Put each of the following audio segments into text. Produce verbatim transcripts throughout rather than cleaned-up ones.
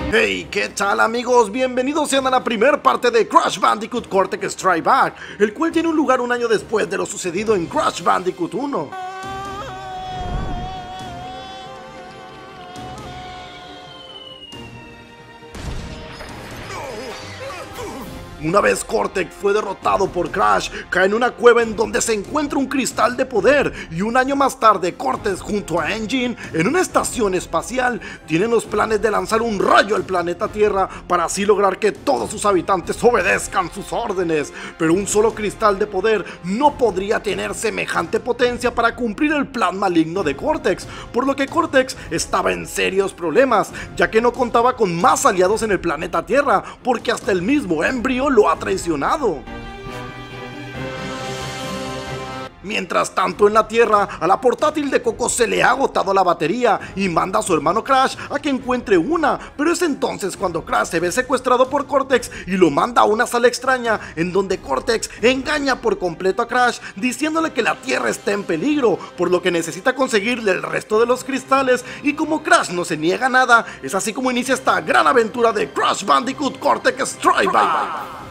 Hey, ¿qué tal amigos? Bienvenidos sean a la primera parte de Crash Bandicoot Cortex Strike Back, el cual tiene un lugar un año después de lo sucedido en Crash Bandicoot uno. Una vez Cortex fue derrotado por Crash, cae en una cueva en donde se encuentra un cristal de poder, y un año más tarde Cortex junto a N. Gin en una estación espacial tienen los planes de lanzar un rayo al planeta Tierra para así lograr que todos sus habitantes obedezcan sus órdenes. Pero un solo cristal de poder no podría tener semejante potencia para cumplir el plan maligno de Cortex, por lo que Cortex estaba en serios problemas, ya que no contaba con más aliados en el planeta Tierra, porque hasta el mismo Embryo lo ha traicionado. Mientras tanto en la Tierra, a la portátil de Coco se le ha agotado la batería y manda a su hermano Crash a que encuentre una, pero es entonces cuando Crash se ve secuestrado por Cortex y lo manda a una sala extraña en donde Cortex engaña por completo a Crash diciéndole que la Tierra está en peligro, por lo que necesita conseguirle el resto de los cristales, y como Crash no se niega a nada, es así como inicia esta gran aventura de Crash Bandicoot Cortex Strike Back.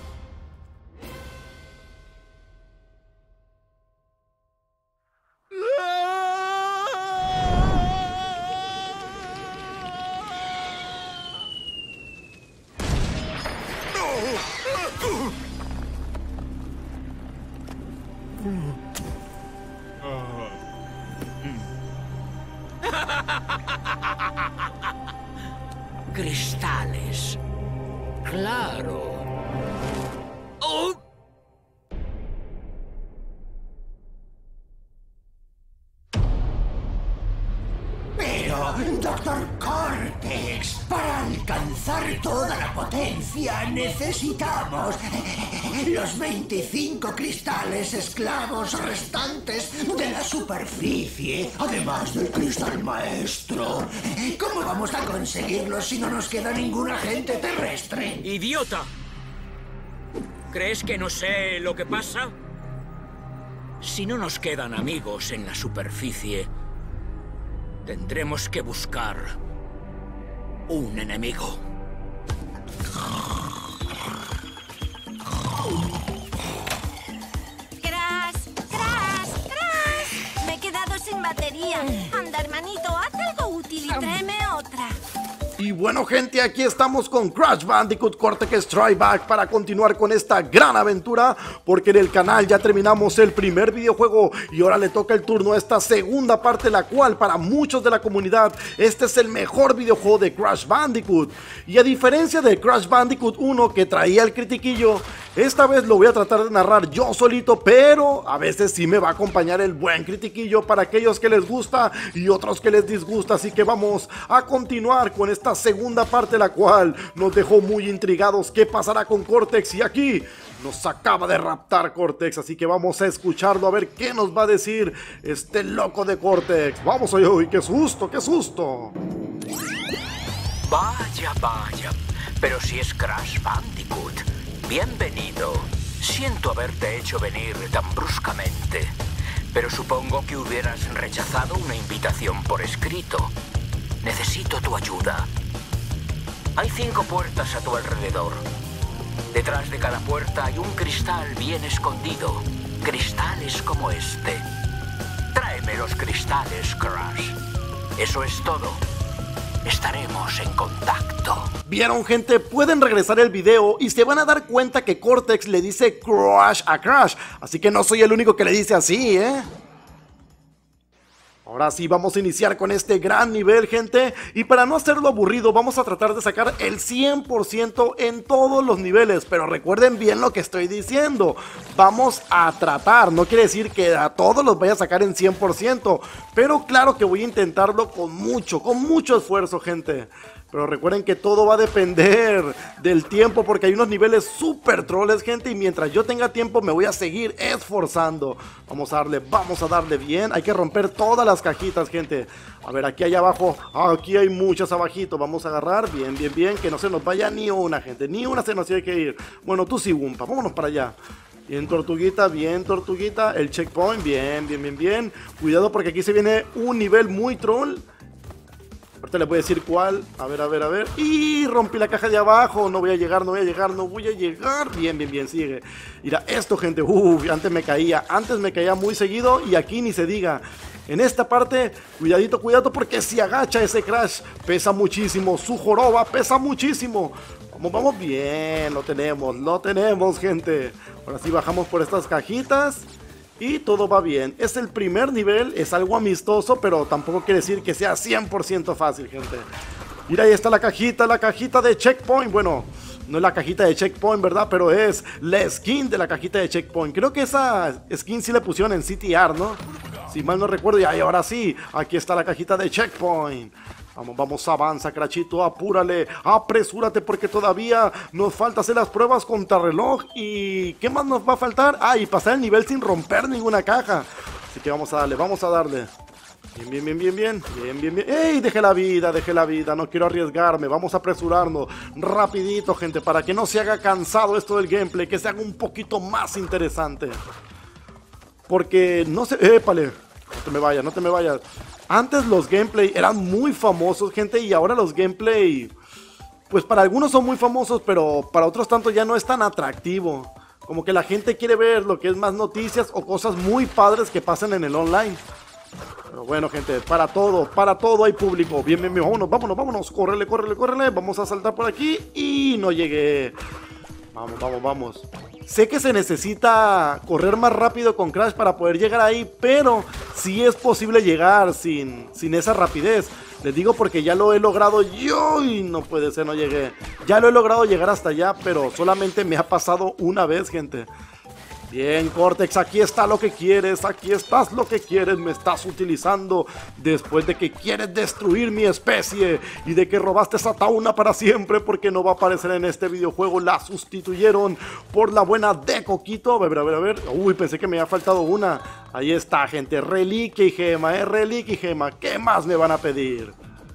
Cristales. Claro. ¡Oh! Pero, doctor Cortex, para alcanzar toda la potencia necesitamos los veinticinco cristales esclavos restantes de la superficie, además del cristal maestro. ¿Cómo vamos a conseguirlos si no nos queda ningún agente terrestre? ¡Idiota! ¿Crees que no sé lo que pasa? Si no nos quedan amigos en la superficie, tendremos que buscar un enemigo. ¡Crash! ¡Crash! ¡Crash! Me he quedado sin batería. Anda, hermanito, haz algo útil y tráeme otra. Y bueno gente, aquí estamos con Crash Bandicoot Cortex Strike Back para continuar con esta gran aventura, porque en el canal ya terminamos el primer videojuego y ahora le toca el turno a esta segunda parte, la cual para muchos de la comunidad este es el mejor videojuego de Crash Bandicoot. Y a diferencia de Crash Bandicoot uno que traía el critiquillo, esta vez lo voy a tratar de narrar yo solito, pero a veces sí me va a acompañar el buen critiquillo para aquellos que les gusta y otros que les disgusta, así que vamos a continuar con esta segunda parte, la cual nos dejó muy intrigados qué pasará con Cortex, y aquí nos acaba de raptar Cortex, así que vamos a escucharlo a ver qué nos va a decir este loco de Cortex. Vamos hoy, uy, qué susto, qué susto. Vaya, vaya, pero si es Crash Bandicoot, bienvenido. Siento haberte hecho venir tan bruscamente, pero supongo que hubieras rechazado una invitación por escrito. Necesito tu ayuda. Hay cinco puertas a tu alrededor. Detrás de cada puerta hay un cristal bien escondido. Cristales como este. Tráeme los cristales, Crash. Eso es todo. Estaremos en contacto. ¿Vieron gente? Pueden regresar el video y se van a dar cuenta que Cortex le dice Crash a Crash. Así que no soy el único que le dice así, ¿eh? Ahora sí, vamos a iniciar con este gran nivel, gente, y para no hacerlo aburrido vamos a tratar de sacar el cien por ciento en todos los niveles, pero recuerden bien lo que estoy diciendo, vamos a tratar, no quiere decir que a todos los vaya a sacar en cien por ciento, pero claro que voy a intentarlo con mucho, con mucho esfuerzo, gente. Pero recuerden que todo va a depender del tiempo, porque hay unos niveles super troles, gente, y mientras yo tenga tiempo me voy a seguir esforzando. Vamos a darle, vamos a darle bien. Hay que romper todas las cajitas, gente. A ver, aquí allá abajo, aquí hay muchas abajito. Vamos a agarrar, bien, bien, bien, que no se nos vaya ni una, gente. Ni una se nos tiene que ir. Bueno, tú sí, Wumpa, vámonos para allá. Bien, tortuguita, bien, tortuguita. El checkpoint, bien, bien, bien, bien. Cuidado porque aquí se viene un nivel muy troll. Ahorita les voy a decir cuál. A ver, a ver, a ver. ¡Y rompí la caja de abajo! No voy a llegar, no voy a llegar, no voy a llegar. Bien, bien, bien, sigue. Mira, esto, gente. Uf, antes me caía. Antes me caía muy seguido y aquí ni se diga. En esta parte, cuidadito, cuidado, porque si agacha ese Crash, pesa muchísimo. Su joroba pesa muchísimo. Vamos, vamos, bien, lo tenemos, lo tenemos, gente. Ahora sí bajamos por estas cajitas y todo va bien. Es el primer nivel, es algo amistoso, pero tampoco quiere decir que sea cien por ciento fácil, gente. Mira, ahí está la cajita, la cajita de Checkpoint. Bueno, no es la cajita de Checkpoint, ¿verdad? Pero es la skin de la cajita de Checkpoint. Creo que esa skin sí le pusieron en C T R, ¿no? Si mal no recuerdo. Y ahora sí, aquí está la cajita de Checkpoint. Vamos, vamos, avanza, Crashito, apúrale, apresúrate porque todavía nos falta hacer las pruebas contra reloj. ¿Y qué más nos va a faltar? Ah, y pasar el nivel sin romper ninguna caja. Así que vamos a darle, vamos a darle. Bien, bien, bien, bien, bien, bien, bien, bien. ¡Ey! Dejé la vida, dejé la vida, no quiero arriesgarme. Vamos a apresurarnos, rapidito, gente, para que no se haga cansado esto del gameplay, que se haga un poquito más interesante. Porque no sé... ¡Épale! No te me vayas, no te me vayas. Antes los gameplay eran muy famosos, gente, y ahora los gameplay, pues para algunos son muy famosos, pero para otros tanto ya no es tan atractivo. Como que la gente quiere ver lo que es más noticias o cosas muy padres que pasan en el online. Pero bueno, gente, para todo, para todo hay público. Bien, bien, bien, vámonos, vámonos, vámonos. Córrele, córrele, córrele. Vamos a saltar por aquí y no llegué. Vamos, vamos, vamos. Sé que se necesita correr más rápido con Crash para poder llegar ahí, pero sí es posible llegar sin, sin esa rapidez. Les digo porque ya lo he logrado yo y no puede ser, no llegué. Ya lo he logrado llegar hasta allá, pero solamente me ha pasado una vez, gente. Bien, Cortex, aquí está lo que quieres, aquí estás lo que quieres, me estás utilizando después de que quieres destruir mi especie y de que robaste esa Tauna para siempre porque no va a aparecer en este videojuego, la sustituyeron por la buena de Coquito. A ver, a ver, a ver, uy, pensé que me había faltado una. Ahí está, gente, reliquia y gema, eh, reliquia y gema, ¿qué más me van a pedir?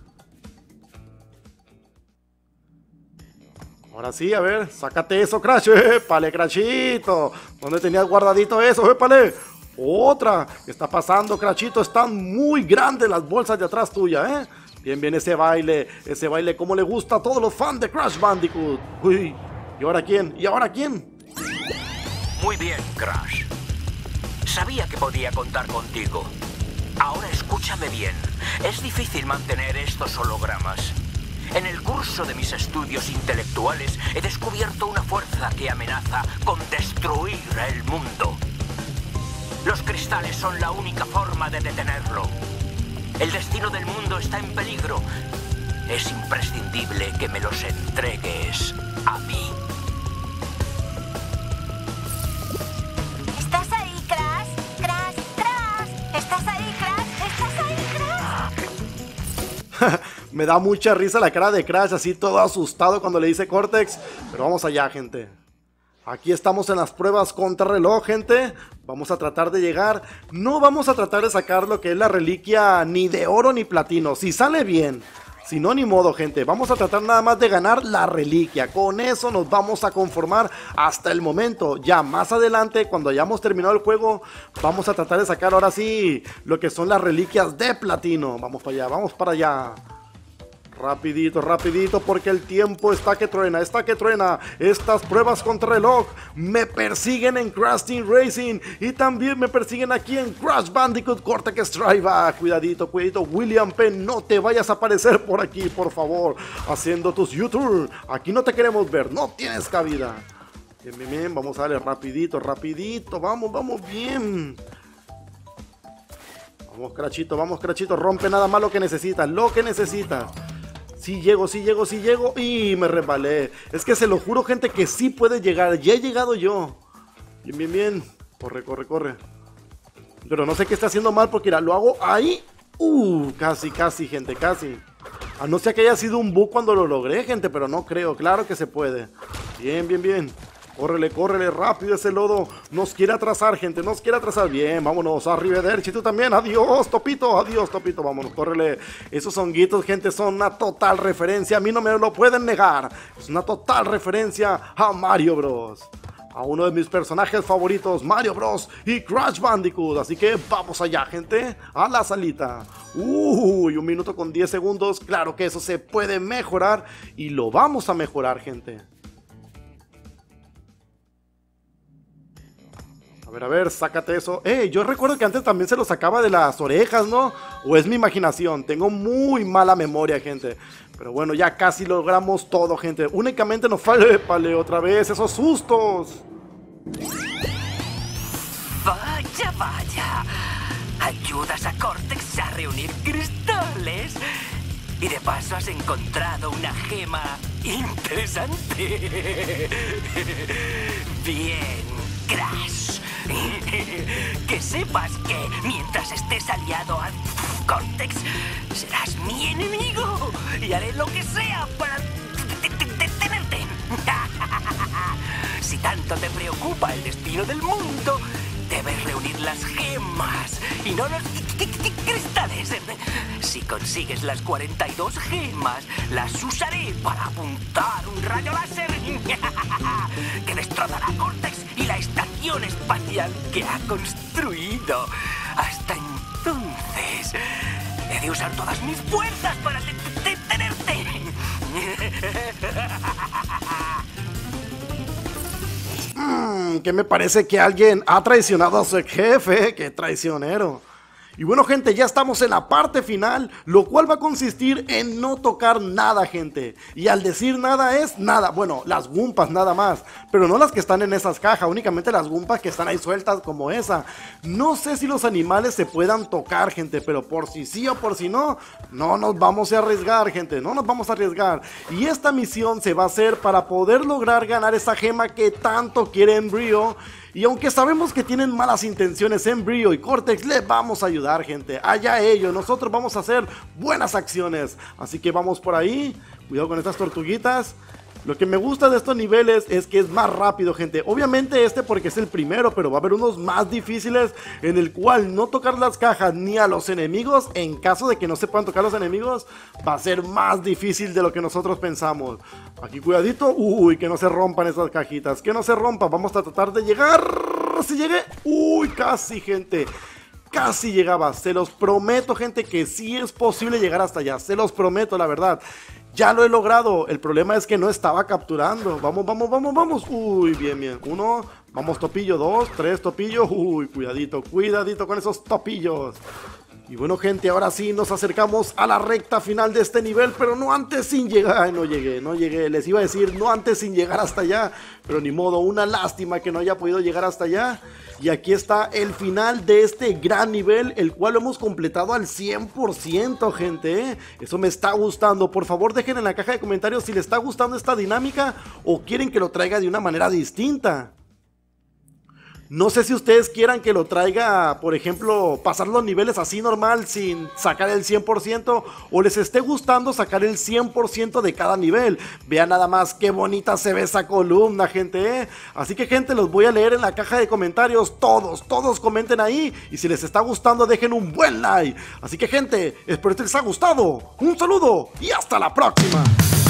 Ahora sí, a ver, sácate eso, Crash. ¡Épale, Crashito! ¿Dónde tenías guardadito eso? ¡Épale! Otra. ¿Qué está pasando, Crashito? Están muy grandes las bolsas de atrás tuya, ¿eh? Bien, bien, ese baile. Ese baile como le gusta a todos los fans de Crash Bandicoot. Uy, ¿y ahora quién? ¿Y ahora quién? Muy bien, Crash. Sabía que podía contar contigo. Ahora escúchame bien. Es difícil mantener estos hologramas. En el curso de mis estudios intelectuales he descubierto una fuerza que amenaza con destruir el mundo. Los cristales son la única forma de detenerlo. El destino del mundo está en peligro. Es imprescindible que me los entregues a mí. ¿Estás ahí, Crash? Crash, Crash. ¿Estás ahí, Crash? ¿Estás ahí, Crash? Me da mucha risa la cara de Crash, así todo asustado cuando le dice Cortex. Pero vamos allá, gente. Aquí estamos en las pruebas contra reloj, gente. Vamos a tratar de llegar. No vamos a tratar de sacar lo que es la reliquia ni de oro ni platino. Si sale bien. Si no, ni modo, gente. Vamos a tratar nada más de ganar la reliquia. Con eso nos vamos a conformar hasta el momento. Ya más adelante, cuando hayamos terminado el juego, vamos a tratar de sacar ahora sí lo que son las reliquias de platino. Vamos para allá, vamos para allá. Rapidito, rapidito, porque el tiempo está que truena, está que truena. Estas pruebas contra reloj me persiguen en Crash Team Racing y también me persiguen aquí en Crash Bandicoot Cortex Strike Back. Cuidadito, cuidadito, William Penn, no te vayas a aparecer por aquí, por favor, haciendo tus YouTube. Aquí no te queremos ver, no tienes cabida. Bien, bien, bien, vamos a darle rapidito, rapidito, vamos, vamos, bien. Vamos, Crashito, vamos, Crashito, rompe nada más lo que necesitas, lo que necesitas. Sí llego, sí llego, sí llego. Y me resbalé. Es que se lo juro, gente, que sí puede llegar. Ya he llegado yo. Bien, bien, bien. Corre, corre, corre. Pero no sé qué está haciendo mal porque mira, lo hago ahí. Uh, casi, casi, gente, casi. A no ser que haya sido un bug cuando lo logré, gente, pero no creo. Claro que se puede. Bien, bien, bien. Córrele, córrele, rápido ese lodo. Nos quiere atrasar, gente, nos quiere atrasar. Bien, vámonos, arrivederci, tú también. Adiós, Topito, adiós, Topito, vámonos, córrele. Esos honguitos, gente, son una total referencia. A mí no me lo pueden negar. Es una total referencia a Mario Bros. a uno de mis personajes favoritos, Mario Bros y Crash Bandicoot. Así que vamos allá, gente, a la salita. Uy, un minuto con diez segundos. Claro que eso se puede mejorar y lo vamos a mejorar, gente. A ver, a ver, sácate eso. Eh, yo recuerdo que antes también se lo sacaba de las orejas, ¿no? ¿O es mi imaginación? Tengo muy mala memoria, gente. Pero bueno, ya casi logramos todo, gente. Únicamente nos falta otra vez esos sustos. Vaya, vaya. Ayudas a Cortex a reunir cristales. Y de paso has encontrado una gema interesante. Bien, Crash. Que sepas que mientras estés aliado a Cortex, serás mi enemigo y haré lo que sea para detenerte. Si tanto te preocupa el destino del mundo, debes reunir las gemas y no los cristales. Si consigues las cuarenta y dos gemas, las usaré para apuntar un rayo láser que destrozará Cortex y la estación espacial que ha construido. Hasta entonces, he de usar todas mis fuerzas para detenerte. Mmm, que me parece que alguien ha traicionado a su jefe. ¡Qué traicionero! Y bueno, gente, ya estamos en la parte final, lo cual va a consistir en no tocar nada, gente. Y al decir nada es nada, bueno, las Gumpas nada más, pero no las que están en esas cajas, únicamente las Gumpas que están ahí sueltas como esa. No sé si los animales se puedan tocar, gente, pero por si sí o por si no, no nos vamos a arriesgar, gente, no nos vamos a arriesgar. Y esta misión se va a hacer para poder lograr ganar esa gema que tanto quiere Embryo. Y aunque sabemos que tienen malas intenciones Embryo y Cortex, les vamos a ayudar, gente. Allá ellos, nosotros vamos a hacer buenas acciones. Así que vamos por ahí. Cuidado con estas tortuguitas. Lo que me gusta de estos niveles es que es más rápido, gente. Obviamente este porque es el primero, pero va a haber unos más difíciles en el cual no tocar las cajas ni a los enemigos, en caso de que no se puedan tocar los enemigos, va a ser más difícil de lo que nosotros pensamos. Aquí cuidadito, uy, que no se rompan esas cajitas, que no se rompan, vamos a tratar de llegar. Si llegué, uy, casi, gente. Casi llegaba, se los prometo, gente, que sí es posible llegar hasta allá, se los prometo, la verdad. Ya lo he logrado, el problema es que no estaba capturando. Vamos, vamos, vamos, vamos. Uy, bien, bien. Uno, vamos topillo, dos, tres topillos. Uy, cuidadito, cuidadito con esos topillos. Y bueno, gente, ahora sí nos acercamos a la recta final de este nivel, pero no antes sin llegar. Ay, no llegué, no llegué. Les iba a decir no antes sin llegar hasta allá, pero ni modo, una lástima que no haya podido llegar hasta allá. Y aquí está el final de este gran nivel, el cual lo hemos completado al cien por ciento, gente, ¿eh? Eso me está gustando. Por favor, dejen en la caja de comentarios si les está gustando esta dinámica o quieren que lo traiga de una manera distinta. No sé si ustedes quieran que lo traiga, por ejemplo, pasar los niveles así normal sin sacar el cien por ciento, o les esté gustando sacar el cien por ciento de cada nivel. Vean nada más qué bonita se ve esa columna, gente, ¿eh? Así que, gente, los voy a leer en la caja de comentarios. Todos, todos comenten ahí. Y si les está gustando, dejen un buen like. Así que, gente, espero que les haya gustado. Un saludo y hasta la próxima.